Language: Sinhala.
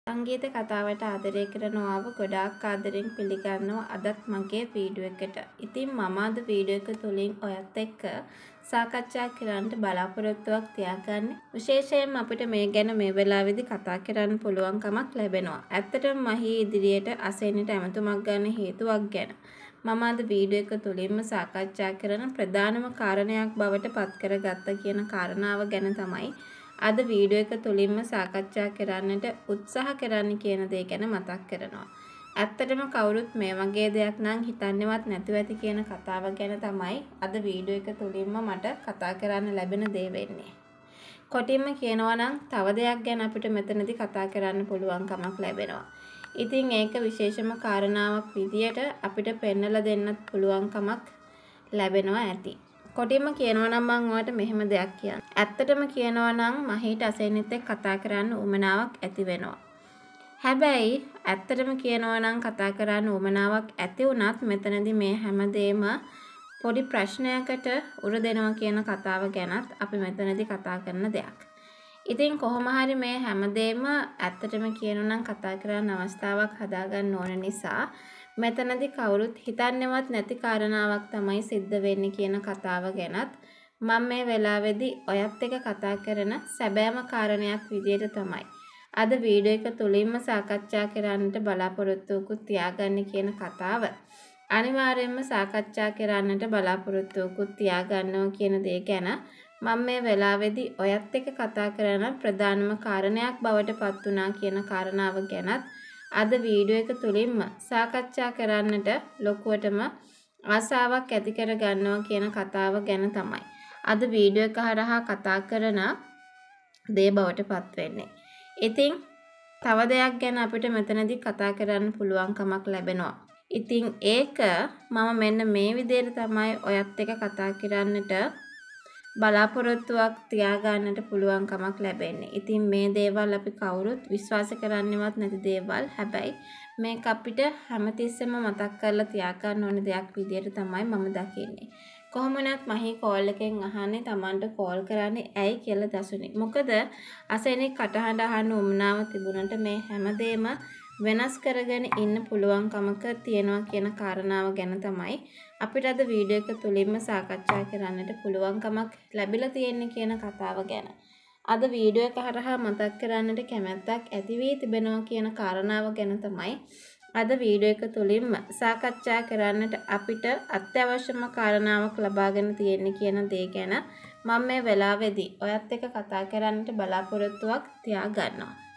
සංගීත කතාවට ආදරය කරනවාව ගොඩාක් ආදරෙන් පිළිගන්නවා අදත් මගේ වීඩියෝ එකට. ඉතින් මම අද වීඩියෝ එක තුලින් ඔයත් එක්ක සාකච්ඡා කරන්න බලාපොරොත්තුවක් තියාගන්නේ. විශේෂයෙන්ම අපිට මේ ගැන මේ වෙලාවේදී කතා කරන්න පුළුවන්කමක් ලැබෙනවා. ඇත්තටම මහී ඉදිරියට අසෙන්නට ඇමතුමක් ගන්න හේතුවක් ගැන මම අද වීඩියෝ එක තුලින්ම සාකච්ඡා කරන ප්‍රධානම කාරණයක් බවට පත් කරගත්ත කියන කාරණාව ගැන තමයි අද වීඩියෝ එක තුලින්ම සාකච්ඡා කරන්නට උත්සාහ කරන්න කියන දේ ගැන මතක් කරනවා. ඇත්තටම කවුරුත් මේ වගේ දෙයක් නම් හිතන්නේවත් නැතුව ඇති කියන කතාව ගැන තමයි අද වීඩියෝ එක තුලින්ම මට කතා කරන්න ලැබෙන දේ වෙන්නේ. කොටින්ම කියනවා නම් තව දෙයක් ගැන අපිට මෙතනදී කතා කරන්න පුළුවන්කමක් ලැබෙනවා. ඉතින් ඒක විශේෂම කාරණාවක් විදියට අපිට පෙන්නලා දෙන්නත් පුළුවන්කමක් ලැබෙනවා ඇති. කොටින්ම කියනවා නම් මම ඔයාලට මෙහෙම දෙයක් කියන්න. ඇත්තටම කියනවා නම් මහීට අසෙන්නිත් එක්ක කතා කරන්න උවමනාවක් ඇති වෙනවා. හැබැයි ඇත්තටම කියනවා නම් කතා කරන්න උවමනාවක් ඇති වුණත් මෙතනදී මේ හැමදේම පොඩි ප්‍රශ්නයකට උර දෙනවා කියන කතාව ගැනත් අපි මෙතනදී කතා කරන දෙයක්. ඉතින් කොහොම හරි මේ හැමදේම ඇත්තටම කියනවා නම් කතා කරන්න අවස්ථාවක් හදාගන්න ඕන නිසා මෙතනදී කවුරුත් හිතන්නේවත් නැති කාරණාවක් තමයි සිද්ධ වෙන්නේ කියන කතාව ගැනත් මම මේ වෙලාවේදී ඔයත් එක්ක කතා කරන සැබෑම කාරණයක් විදියට තමයි අද වීඩියෝ එක තුලින්ම සාකච්ඡා කරන්නට බලාපොරොත්තුකුත් තියාගන්න කියන කතාව. අනිවාර්යයෙන්ම සාකච්ඡා කරන්නට බලාපොරොත්තුකුත් තියාගන්නවා කියන දේ ගැන මම මේ වෙලාවේදී ඔයත් එක්ක කතා කරන ප්‍රධානම කාරණයක් බවට පත් වුණා කියන කාරණාව ගැනත් අද වීඩියෝ එක තුලින්ම සාකච්ඡා කරන්නට ලොකුවටම ආසාවක් ඇති කර ගන්නවා කියන කතාව ගැන තමයි අද වීඩියෝ එක හරහා කතා කරන දේ බවට පත් වෙන්නේ. ඉතින් තව දෙයක් ගැන අපිට මෙතනදී කතා කරන්න පුළුවන්කමක් ලැබෙනවා. ඉතින් ඒක මම මෙන්න මේ විදිහට තමයි ඔයත් එක්ක කතා කරන්නට බලාපොරොත්තුවක් තියාගන්නට පුළුවන්කමක් ලැබෙන්නේ. ඉතින් මේ දේවල් අපි කවුරුත් විශ්වාස කරන්නේවත් නැති දේවල්. හැබැයි මේක අපිට හැමතිස්සෙම මතක් කරලා තියාගන්න ඕන දෙයක් විදියට තමයි මම දකින්නේ. කොහොම වුණත් මහී කෝල් එකෙන් අහන්නේ Tamanට කෝල් කරන්නේ ඇයි කියලා දසුනේ. මොකද අසෙනෙක් කටහඬ අහන්න උමනාව තිබුණට මේ හැමදේම වෙනස් කරගෙන ඉන්න පුළුවන්කමක තියෙනවා කියන කාරණාව ගැන තමයි අපිට අද වීඩියෝ එක තුලින්ම සාකච්ඡා කරන්නට පුළුවන්කමක් ලැබිලා තියෙන්නේ කියන කතාව ගැන. අද වීඩියෝ එක හරහා මතක් කරන්නට කැමැත්තක් ඇති වී තිබෙනවා කියන කාරණාව ගැන තමයි අද වීඩියෝ එක තුලින්ම සාකච්ඡා කරන්නට අපිට අත්‍යවශ්‍යම කාරණාවක් ලබාගෙන තියෙන්නේ කියන දේ ගැන මම මේ වෙලාවේදී ඔයත් එක්ක කතා කරන්නට බලාපොරොත්තුවක් තියා ගන්නවා.